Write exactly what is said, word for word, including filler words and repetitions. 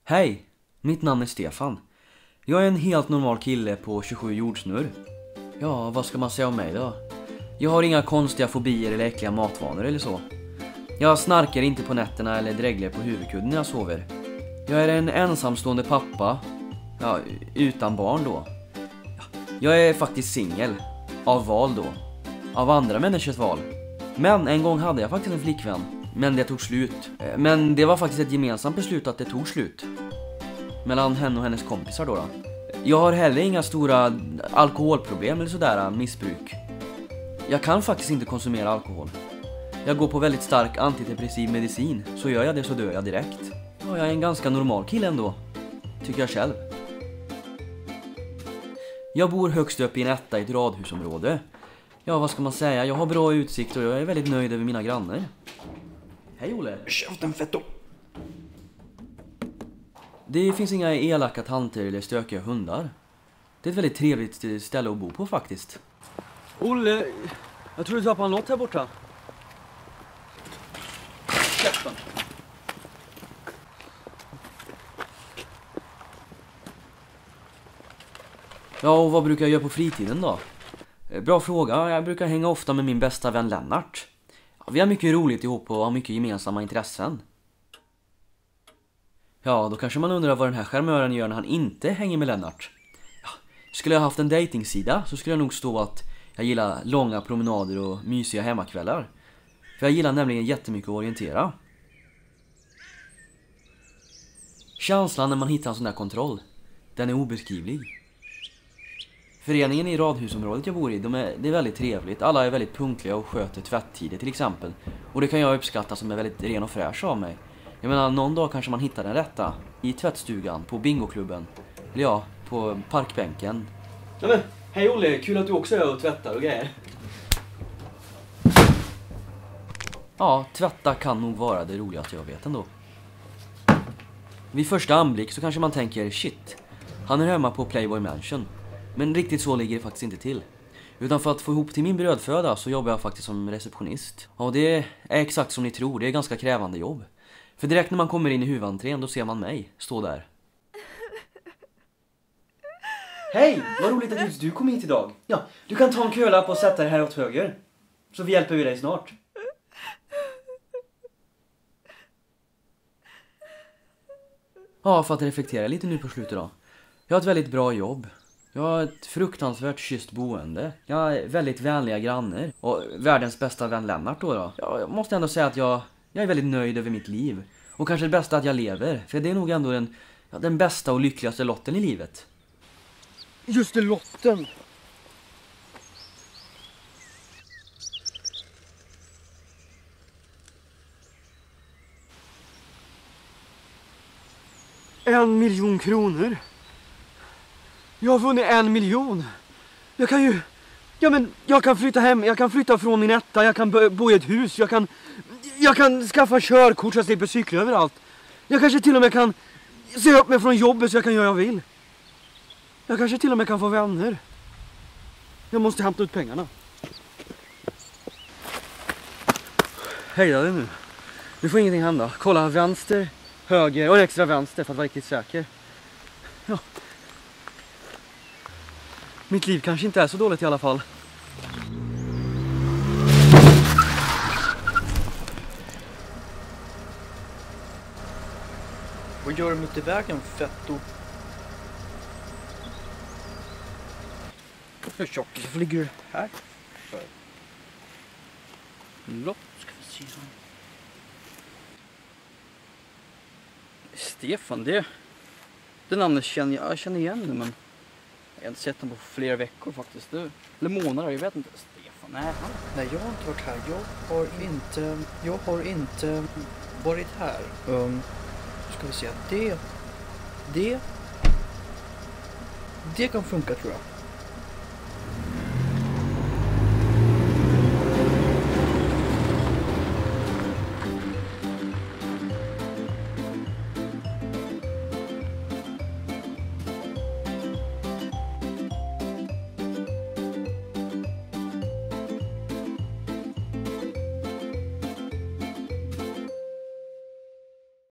Hej, mitt namn är Stefan. Jag är en helt normal kille på tjugosju jordsnurr. Ja, vad ska man säga om mig då? Jag har inga konstiga fobier eller äckliga matvanor eller så. Jag snarkar inte på nätterna eller dräglar på huvudkudden när jag sover. Jag är en ensamstående pappa. Ja, utan barn då. Jag är faktiskt singel. Av val då. Av andra människors val. Men en gång hade jag faktiskt en flickvän. Men det tog slut. Men det var faktiskt ett gemensamt beslut att det tog slut. Mellan henne och hennes kompisar då, då. Jag har heller inga stora alkoholproblem eller sådär missbruk. Jag kan faktiskt inte konsumera alkohol. Jag går på väldigt stark antidepressiv medicin. Så gör jag det så dör jag direkt. Ja, jag är en ganska normal kille ändå. Tycker jag själv. Jag bor högst upp i en etta i ett radhusområde. Ja, vad ska man säga? Jag har bra utsikt och jag är väldigt nöjd över mina grannar. Hej Olle. Käften fetto. Det finns inga elaka tanter eller stökiga hundar. Det är ett väldigt trevligt ställe att bo på faktiskt. Olle, jag tror du tappade något här borta. Käften. Ja, och vad brukar jag göra på fritiden då? Bra fråga. Jag brukar hänga ofta med min bästa vän Lennart. Vi har mycket roligt ihop och har mycket gemensamma intressen. Ja, då kanske man undrar vad den här charmören gör när han inte hänger med Lennart. Ja, skulle jag haft en dejtingsida så skulle jag nog stå att jag gillar långa promenader och mysiga hemmakvällar. För jag gillar nämligen jättemycket att orientera. Känslan när man hittar en sån där kontroll, den är obeskrivlig. Föreningen i radhusområdet jag bor i, de är, det är väldigt trevligt. Alla är väldigt punktliga och sköter tvättider till exempel. Och det kan jag uppskatta som är väldigt ren och fräsch av mig. Jag menar, någon dag kanske man hittar den rätta. I tvättstugan, på bingoklubben. Eller ja, på parkbänken. Ja, men, hej Olle, kul att du också är och tvättar och grejer. Ja, tvätta kan nog vara det roligaste jag vet ändå. Vid första anblick så kanske man tänker, shit, han är hemma på Playboy Mansion. Men riktigt så ligger det faktiskt inte till. Utan för att få ihop till min brödföda så jobbar jag faktiskt som receptionist. Och det är exakt som ni tror, det är ganska krävande jobb. För direkt när man kommer in i huvudentrén då ser man mig stå där. Hej, vad roligt att just du kom hit idag. Ja, du kan ta en kölapp och sätta dig här åt höger. Så vi hjälper vi dig snart. Ja, för att reflektera lite nu på slutet då. Jag har ett väldigt bra jobb. Jag har ett fruktansvärt schysst boende. Jag har väldigt vänliga grannar. Och världens bästa vän Lennart då då. Jag måste ändå säga att jag, jag är väldigt nöjd över mitt liv. Och kanske det bästa att jag lever. För det är nog ändå den, ja, den bästa och lyckligaste lotten i livet. Just det, lotten. En miljon kronor. Jag har vunnit en miljon. Jag kan ju... Ja, men jag kan flytta hem. Jag kan flytta från min etta. Jag kan bo i ett hus. Jag kan... Jag kan skaffa körkort så jag slipper cykla överallt. Jag kanske till och med kan se upp mig från jobbet så jag kan göra vad jag vill. Jag kanske till och med kan få vänner. Jag måste hämta ut pengarna. Hejda dig nu. Nu får ingenting hända. Kolla vänster, höger och en extra vänster för att vara riktigt säker. Ja. Mitt liv kanske inte är så dåligt i alla fall. Vad gör du mitt i vägen, fetto? Hur tjock? Varför ligger du här? För? Lopp, ska vi se. Stefan, det... Det namnet känner jag, jag känner igen nu, men... Jag har inte sett honom på flera veckor faktiskt. Det, eller månader, jag vet inte. Stefan, nej. Han... Nej, jag har inte varit här. Jag har inte... Jag har inte varit här. Um, ska vi se. Det... Det... Det kan funka, tror jag.